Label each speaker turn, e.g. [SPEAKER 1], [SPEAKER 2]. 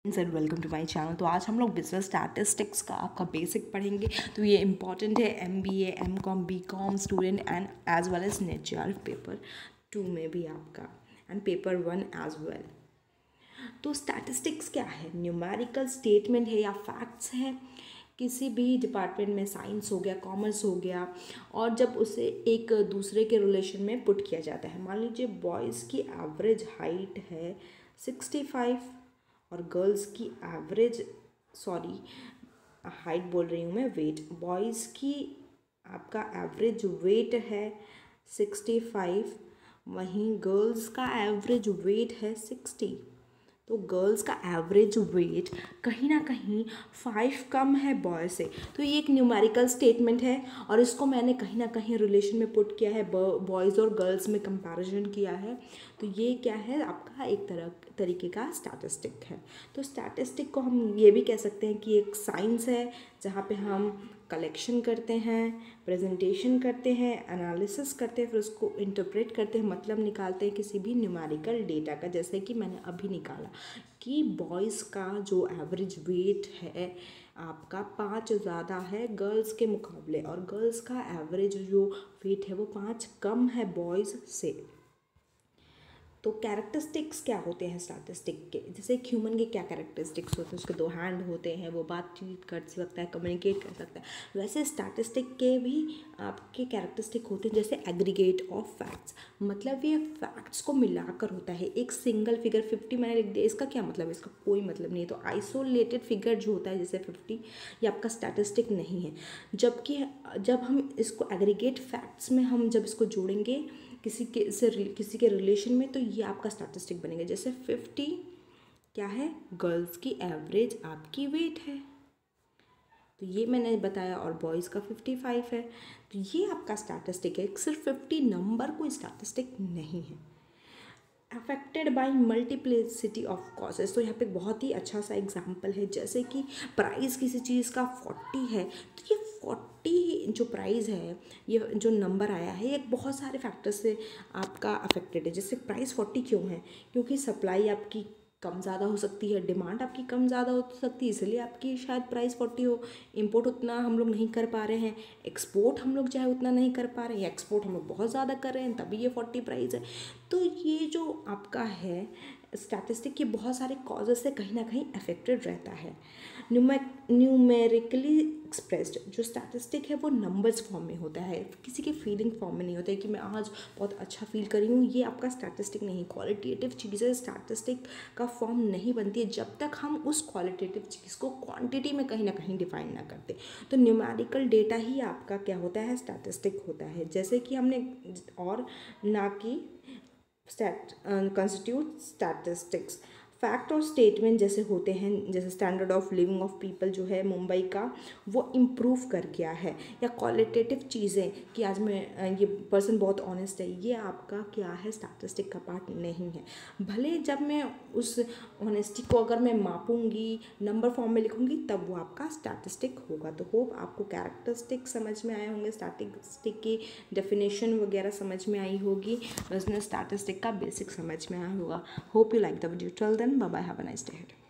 [SPEAKER 1] Sir welcome to my channel. तो आज हम लोग बिजनेस स्टैटिस्टिक्स का आपका बेसिक पढ़ेंगे। तो ये इंपॉर्टेंट है MBA MCOM BCom student and as well as net JRF paper 2 में भी आपका एंड पेपर 1 एज वेल। तो स्टैटिस्टिक्स क्या है? न्यूमेरिकल स्टेटमेंट है या फैक्ट्स है किसी भी डिपार्टमेंट में, साइंस हो गया, कॉमर्स हो गया, और जब उसे एक दूसरे के रिलेशन में पुट किया जाता है। मान लीजिए बॉयज़ की एवरेज हाइट है 65 और गर्ल्स की एवरेज हाइट बोल रही हूँ मैं, वेट, बॉयज़ की आपका एवरेज वेट है 65, वहीं गर्ल्स का एवरेज वेट है 60। तो गर्ल्स का एवरेज वेट कहीं ना कहीं 5 कम है बॉय से। तो ये एक न्यूमेरिकल स्टेटमेंट है और इसको मैंने कहीं ना कहीं रिलेशन में पुट किया है, बॉयज़ और गर्ल्स में कंपैरिजन किया है। तो ये क्या है? आपका एक तरीके का स्टैटिस्टिक है। तो स्टैटिस्टिक को हम ये भी कह सकते हैं कि एक साइंस है जहाँ पे हम कलेक्शन करते हैं, प्रेजेंटेशन करते हैं, एनालिसिस करते हैं, फिर उसको इंटरप्रेट करते हैं, मतलब निकालते हैं किसी भी न्यूमेरिकल डेटा का। जैसे कि मैंने अभी निकाला कि बॉयज़ का जो एवरेज वेट है आपका 5 ज़्यादा है गर्ल्स के मुकाबले, और गर्ल्स का एवरेज जो वेट है वो 5 कम है बॉयज़ से। तो कैरेक्टरिस्टिक्स क्या होते हैं स्टैटिस्टिक के? जैसे एक ह्यूमन के क्या कैरेक्टरिस्टिक्स होते हैं? उसके 2 हैंड होते हैं, वो बातचीत कर सकता है, कम्युनिकेट कर सकता है। वैसे स्टैटिस्टिक के भी आपके कैरेक्टरिस्टिक होते हैं, जैसे एग्रीगेट ऑफ फैक्ट्स, मतलब ये फैक्ट्स को मिलाकर होता है। एक सिंगल फिगर 50 मैंने लिख दिया, इसका क्या मतलब है? इसका कोई मतलब नहीं है। तो आइसोलेटेड फिगर जो होता है जैसे 50, ये आपका स्टैटिस्टिक नहीं है। जबकि जब हम इसको एग्रीगेट फैक्ट्स में हम जब इसको जोड़ेंगे किसी के रिलेशन में, तो ये आपका स्टैटिस्टिक बनेगा। जैसे 50 क्या है? गर्ल्स की एवरेज आपकी वेट है, तो ये मैंने बताया, और बॉयज़ का 55 है, तो ये आपका स्टैटिस्टिक है। सिर्फ 50 नंबर कोई स्टैटिस्टिक नहीं है। Affected by multiplicity of causes, तो यहाँ पे बहुत ही अच्छा सा एग्जाम्पल है। जैसे कि प्राइस किसी चीज़ का 40 है, तो ये 40 जो प्राइस है, ये जो नंबर आया है, ये बहुत सारे फैक्टर्स से आपका अफेक्टेड है। जैसे प्राइस 40 क्यों है? क्योंकि सप्लाई आपकी कम ज़्यादा हो सकती है, डिमांड आपकी कम ज़्यादा हो सकती है, इसलिए आपकी शायद प्राइस 40 हो। इम्पोर्ट उतना हम लोग नहीं कर पा रहे हैं, एक्सपोर्ट हम लोग चाहे उतना नहीं कर पा रहे हैं, एक्सपोर्ट हम लोग बहुत ज़्यादा कर रहे हैं, तभी ये 40 प्राइस है। तो ये जो आपका है स्टैटिस्टिक के बहुत सारे कॉजेस से कहीं ना कहीं अफेक्टेड रहता है। न्यूमेरिकली एक्सप्रेस्ड जो स्टैटिस्टिक है वो नंबर्स फॉर्म में होता है, किसी के फीलिंग फॉर्म में नहीं होता है कि मैं आज बहुत अच्छा फील कर रही हूँ। ये आपका स्टैटिस्टिक नहीं। क्वालिटेटिव चीज़ें स्टैटिस्टिक का फॉर्म नहीं बनती है जब तक हम उस क्वालिटेटिव चीज़ को क्वांटिटी में कहीं ना कहीं डिफाइन ना करते। तो न्यूमेरिकल डेटा ही आपका क्या होता है? स्टैटिस्टिक होता है। जैसे कि हमने, और ना कि कंस्टिट्यूट स्टैटिस्टिक्स। फैक्ट और स्टेटमेंट जैसे होते हैं, जैसे standard of living of people जो है मुंबई का, वो इम्प्रूव कर गया है, या क्वालिटेटिव चीज़ें कि आज मैं ये पर्सन बहुत ऑनेस्ट है, ये आपका क्या है? स्टैटिस्टिक का पार्ट नहीं है। भले जब मैं उस ऑनेस्टी को अगर मैं मापूंगी, नंबर फॉर्म में लिखूंगी, तब वो आपका स्टैटिस्टिक होगा। तो होप आपको कैरेक्टरिस्टिक समझ में आए होंगे, स्टैटिस्टिक की डेफिनेशन वगैरह समझ में आई होगी, बिजनेस स्टैटिस्टिक का बेसिक समझ में आया होगा। Hope you like the video. Till then bye bye, have a nice day.